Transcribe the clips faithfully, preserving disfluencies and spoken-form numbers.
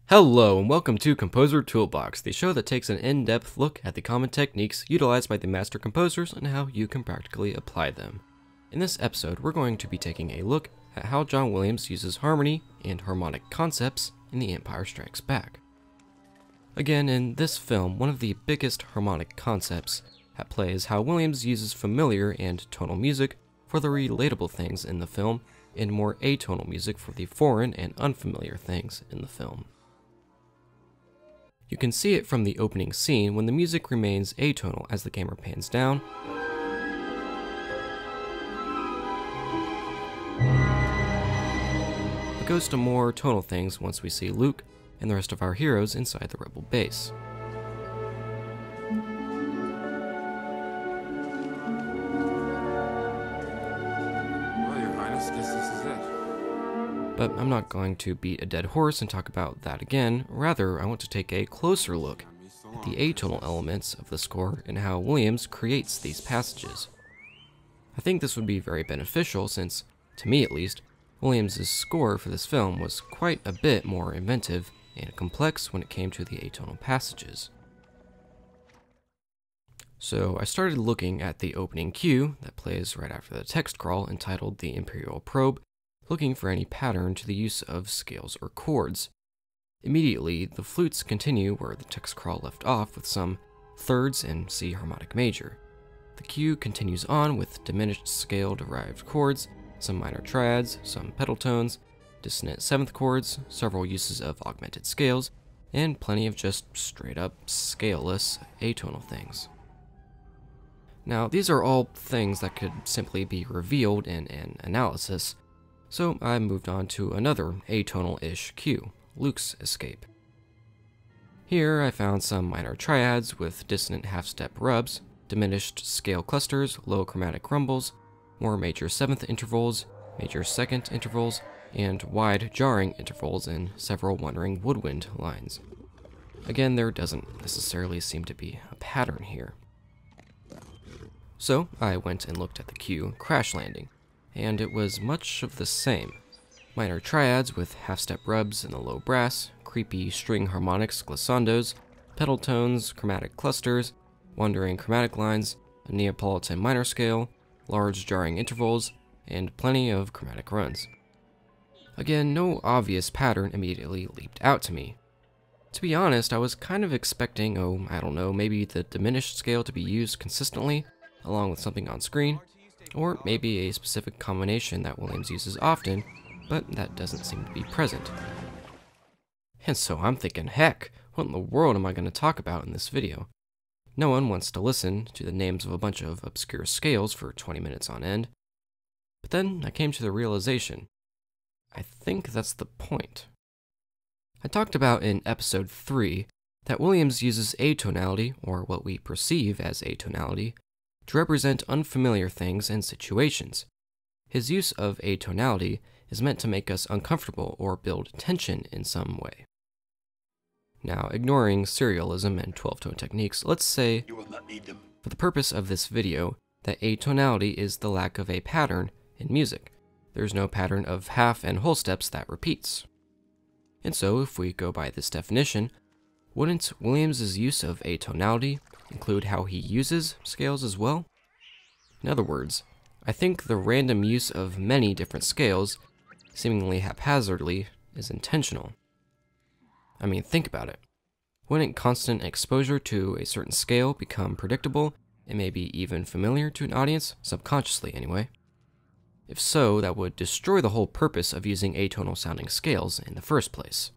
Hello and welcome to Composer Toolbox, the show that takes an in-depth look at the common techniques utilized by the master composers and how you can practically apply them. In this episode, we're going to be taking a look at how John Williams uses harmony and harmonic concepts in The Empire Strikes Back. Again, in this film, one of the biggest harmonic concepts at play is how Williams uses familiar and tonal music for the relatable things in the film, and more atonal music for the foreign and unfamiliar things in the film. You can see it from the opening scene when the music remains atonal as the camera pans down, but goes to more tonal things once we see Luke and the rest of our heroes inside the rebel base. Well, Your Highness, guess this is it. But I'm not going to beat a dead horse and talk about that again. Rather, I want to take a closer look at the atonal elements of the score and how Williams creates these passages. I think this would be very beneficial since, to me at least, Williams' score for this film was quite a bit more inventive and complex when it came to the atonal passages. So I started looking at the opening cue that plays right after the text crawl entitled The Imperial Probe, looking for any pattern to the use of scales or chords. Immediately, the flutes continue where the text crawl left off with some thirds in C harmonic major. The cue continues on with diminished scale-derived chords, some minor triads, some pedal tones, dissonant seventh chords, several uses of augmented scales, and plenty of just straight-up scaleless atonal things. Now, these are all things that could simply be revealed in an analysis, so I moved on to another atonal-ish cue, Luke's escape. Here I found some minor triads with dissonant half-step rubs, diminished scale clusters, low chromatic rumbles, more major seventh intervals, major second intervals, and wide jarring intervals in several wandering woodwind lines. Again, there doesn't necessarily seem to be a pattern here. So I went and looked at the cue Crash Landing, and it was much of the same. Minor triads with half-step rubs in the low brass, creepy string harmonics glissandos, pedal tones, chromatic clusters, wandering chromatic lines, a Neapolitan minor scale, large jarring intervals, and plenty of chromatic runs. Again, no obvious pattern immediately leaped out to me. To be honest, I was kind of expecting, oh, I don't know, maybe the diminished scale to be used consistently, along with something on screen, or maybe a specific combination that Williams uses often, but that doesn't seem to be present. And so I'm thinking, heck, what in the world am I going to talk about in this video? No one wants to listen to the names of a bunch of obscure scales for twenty minutes on end. But then I came to the realization, I think that's the point. I talked about in episode three that Williams uses atonality, or what we perceive as atonality, to represent unfamiliar things and situations. His use of atonality is meant to make us uncomfortable or build tension in some way. Now, ignoring serialism and twelve-tone techniques, let's say, You will not need them. for the purpose of this video, that atonality is the lack of a pattern in music. There's no pattern of half and whole steps that repeats. And so, if we go by this definition, wouldn't Williams' use of atonality include how he uses scales as well? In other words, I think the random use of many different scales, seemingly haphazardly, is intentional. I mean, think about it. Wouldn't constant exposure to a certain scale become predictable and maybe even familiar to an audience, subconsciously anyway? If so, that would destroy the whole purpose of using atonal sounding scales in the first place.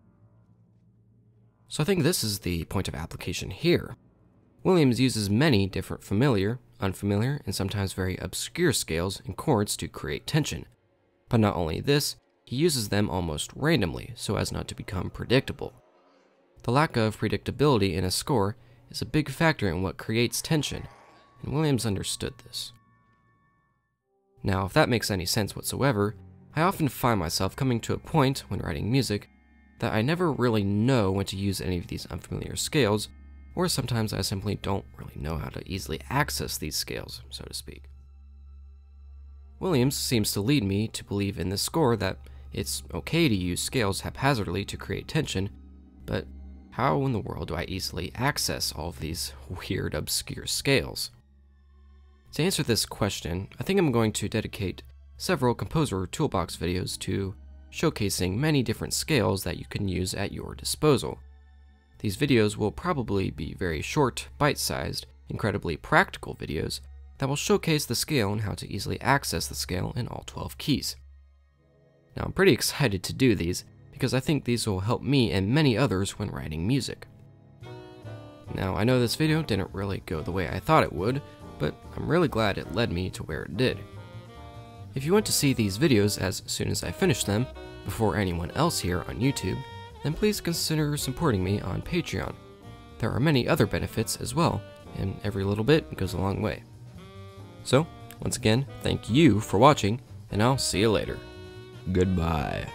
So I think this is the point of application here. Williams uses many different familiar, unfamiliar, and sometimes very obscure scales and chords to create tension. But not only this, he uses them almost randomly so as not to become predictable. The lack of predictability in a score is a big factor in what creates tension, and Williams understood this. Now, if that makes any sense whatsoever, I often find myself coming to a point when writing music that I never really know when to use any of these unfamiliar scales, or sometimes I simply don't really know how to easily access these scales, so to speak. Williams seems to lead me to believe in this score that it's okay to use scales haphazardly to create tension, But how in the world do I easily access all of these weird, obscure scales? To answer this question, I think I'm going to dedicate several Composer Toolbox videos to showcasing many different scales that you can use at your disposal. These videos will probably be very short, bite-sized, incredibly practical videos that will showcase the scale and how to easily access the scale in all twelve keys. Now, I'm pretty excited to do these because I think these will help me and many others when writing music. Now, I know this video didn't really go the way I thought it would, but I'm really glad it led me to where it did. If you want to see these videos as soon as I finish them, before anyone else here on YouTube, then please consider supporting me on Patreon. There are many other benefits as well, and every little bit goes a long way. So, once again, thank you for watching, and I'll see you later. Goodbye.